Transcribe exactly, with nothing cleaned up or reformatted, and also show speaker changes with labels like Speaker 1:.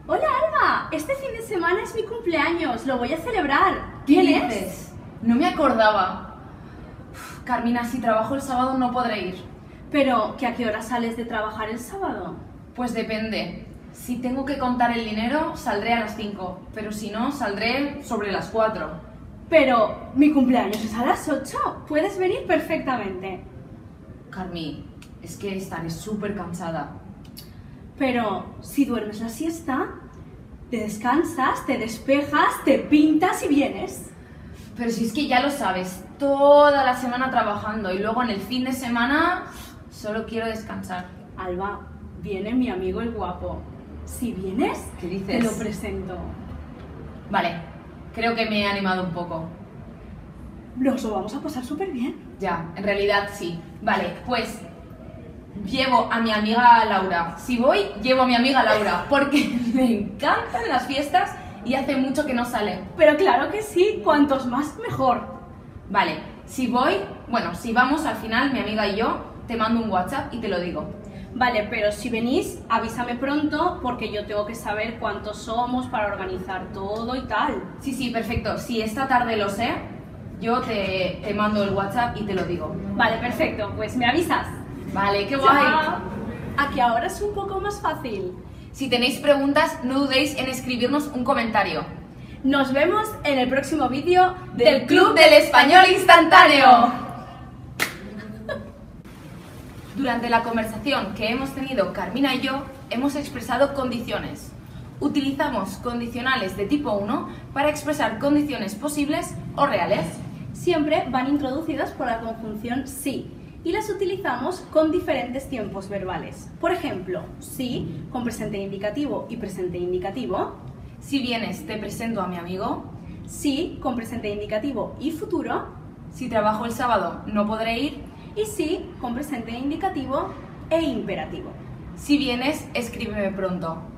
Speaker 1: Hola Alba, este fin de semana es mi cumpleaños, lo voy a celebrar.
Speaker 2: ¿Qué
Speaker 1: ¿Vienes?
Speaker 2: dices? No me acordaba. Uf, Carmina, si trabajo el sábado no podré ir.
Speaker 1: Pero, ¿que a qué hora sales de trabajar el sábado?
Speaker 2: Pues depende. Si tengo que contar el dinero, saldré a las cinco, pero si no, saldré sobre las cuatro.
Speaker 1: Pero, mi cumpleaños es a las ocho, puedes venir perfectamente.
Speaker 2: Carmi, es que estaré súper cansada.
Speaker 1: Pero, si duermes la siesta, te descansas, te despejas, te pintas y vienes.
Speaker 2: Pero si es que ya lo sabes, toda la semana trabajando y luego en el fin de semana solo quiero descansar.
Speaker 1: Alba, viene mi amigo el guapo. Si vienes,
Speaker 2: ¿Qué dices?
Speaker 1: te lo presento.
Speaker 2: Vale, creo que me he animado un poco.
Speaker 1: Nos lo vamos a pasar súper bien.
Speaker 2: Ya, en realidad sí. Vale, pues llevo a mi amiga Laura. Si voy, llevo a mi amiga Laura, porque me encantan las fiestas y hace mucho que no sale.
Speaker 1: Pero claro que sí, cuantos más mejor.
Speaker 2: Vale, si voy, bueno, si vamos al final, mi amiga y yo, te mando un WhatsApp y te lo digo.
Speaker 1: Vale, pero si venís, avísame pronto porque yo tengo que saber cuántos somos para organizar todo y tal.
Speaker 2: Sí, sí, perfecto. Si esta tarde lo sé, yo te, te mando el WhatsApp y te lo digo.
Speaker 1: Vale, perfecto, pues me avisas.
Speaker 2: Vale, qué guay.
Speaker 1: Chao. Aquí ahora es un poco más fácil.
Speaker 2: Si tenéis preguntas, no dudéis en escribirnos un comentario.
Speaker 1: Nos vemos en el próximo vídeo
Speaker 2: Del Club del Español Instantáneo. Durante la conversación que hemos tenido Carmina y yo, hemos expresado condiciones. Utilizamos condicionales de tipo uno para expresar condiciones posibles o reales.
Speaker 1: Siempre van introducidas por la conjunción sí y las utilizamos con diferentes tiempos verbales. Por ejemplo, sí con presente indicativo y presente indicativo.
Speaker 2: Si vienes, te presento a mi amigo.
Speaker 1: Sí con presente indicativo y futuro.
Speaker 2: Si trabajo el sábado, no podré ir.
Speaker 1: Y sí con presente indicativo e imperativo.
Speaker 2: Si vienes, escríbeme pronto.